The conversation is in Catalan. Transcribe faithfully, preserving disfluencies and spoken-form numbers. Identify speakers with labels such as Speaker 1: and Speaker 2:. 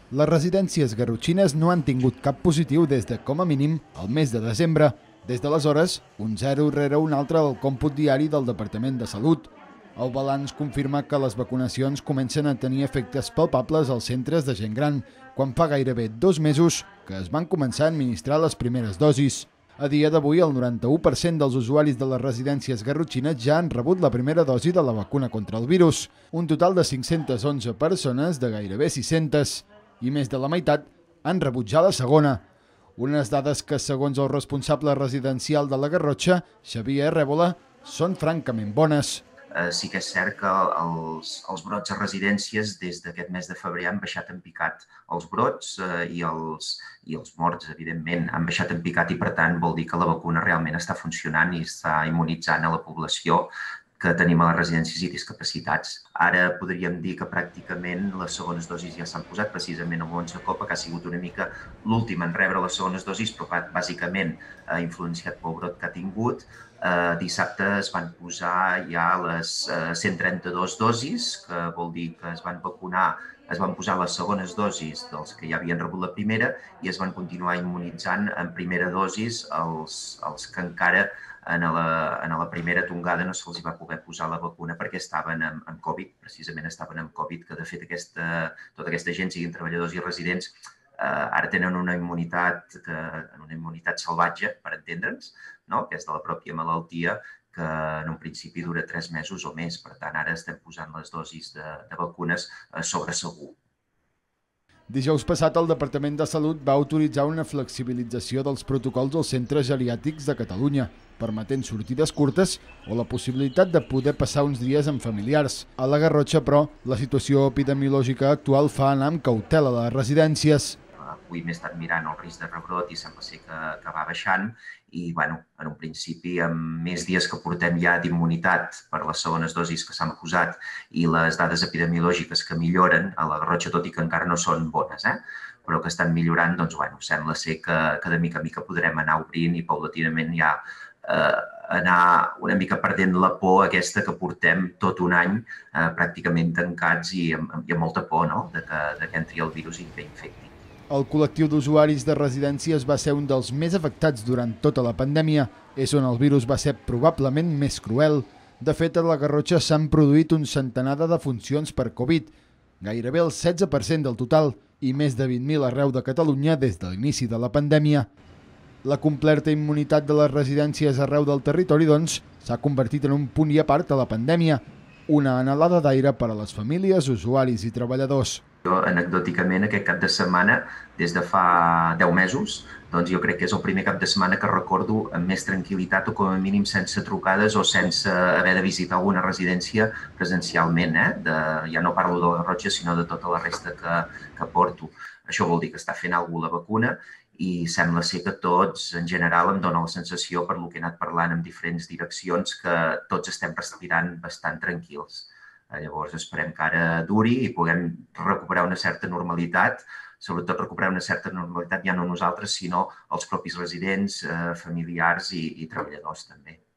Speaker 1: Les residències garrotxines no han tingut cap positiu des de, com a mínim, el mes de desembre. Des d'aleshores, un zero rere un altre al còmput diari del Departament de Salut. El balanç confirma que les vacunacions comencen a tenir efectes palpables als centres de gent gran, quan fa gairebé dos mesos que es van començar a administrar les primeres dosis. A dia d'avui, el noranta-u per cent dels usuaris de les residències garrotxines ja han rebut la primera dosi de la vacuna contra el virus, un total de cinc-centes onze persones de gairebé sis-centes, i més de la meitat han rebut ja la segona. Unes dades que, segons el responsable residencial de la Garrotxa, Xavier Rèbola, són francament bones.
Speaker 2: Eh, sí que és cert que els, els brots a residències des d'aquest mes de febrer han baixat en picat. Els brots eh, i, els, i els morts, evidentment, han baixat en picat i, per tant, vol dir que la vacuna realment està funcionant i està immunitzant a la població que tenim a les residències i discapacitats. Ara podríem dir que pràcticament les segones dosis ja s'han posat, precisament el Montse Copa, que ha sigut una mica l'últim en rebre les segones dosis, però bàsicament eh, influenciat pel brot que ha tingut. Eh, dissabte es van posar ja les eh, cent trenta-dues dosis, que vol dir que es van vacunar, es van posar les segones dosis dels que ja havien rebut la primera i es van continuar immunitzant en primera dosis els, els que encara en la, en la primera tongada no se'ls va poder posar la vacuna perquè estaven amb, amb Covid, precisament estaven amb Covid, que de fet aquesta, tota aquesta gent, siguin treballadors i residents, eh, ara tenen una immunitat, que, una immunitat salvatge, per entendre'ns, no? Que és de la pròpia malaltia, que en un principi dura tres mesos o més. Per tant, ara estem posant les dosis de, de vacunes eh, sobre segur.
Speaker 1: Dijous passat, el Departament de Salut va autoritzar una flexibilització dels protocols als centres geriàtrics de Catalunya, permetent sortides curtes o la possibilitat de poder passar uns dies amb familiars. A la Garrotxa, però, la situació epidemiològica actual fa anar amb cautela a les residències.
Speaker 2: Avui m'he estat mirant el risc de rebrot i sembla ser que, que va baixant i, bueno, en un principi, amb més dies que portem ja d'immunitat per les segones dosis que s'han posat i les dades epidemiològiques que milloren a la Garrotxa, tot i que encara no són bones, eh? però que estan millorant, doncs, bueno, sembla ser que, que de mica en mica podrem anar obrint i paulatinament ja eh, anar una mica perdent la por aquesta que portem tot un any eh, pràcticament tancats i amb, i amb molta por, no? de, que, de que entri el virus i que infecti.
Speaker 1: El col·lectiu d'usuaris de residències va ser un dels més afectats durant tota la pandèmia. És on el virus va ser probablement més cruel. De fet, a la Garrotxa s'han produït un centenar de defuncions per Covid, gairebé el setze per cent del total, i més de vint mil arreu de Catalunya des de l'inici de la pandèmia. La completa immunitat de les residències arreu del territori, doncs, s'ha convertit en un punt i a part a la pandèmia, una anhelada d'aire per a les famílies, usuaris i treballadors.
Speaker 2: Jo, anecdòticament, aquest cap de setmana, des de fa deu mesos, doncs jo crec que és el primer cap de setmana que recordo amb més tranquil·litat o com a mínim sense trucades o sense haver de visitar alguna residència presencialment. Eh? De, ja no parlo de la Garrotxa, sinó de tota la resta que, que porto. Això vol dir que està fent alguna cosa la vacuna i sembla ser que tots, en general, em dona la sensació, per lo que he anat parlant en diferents direccions, que tots estem respirant bastant tranquils. Llavors, esperem que ara duri i puguem recuperar una certa normalitat, sobretot recuperar una certa normalitat ja no nosaltres, sinó els propis residents, eh, familiars i, i treballadors també.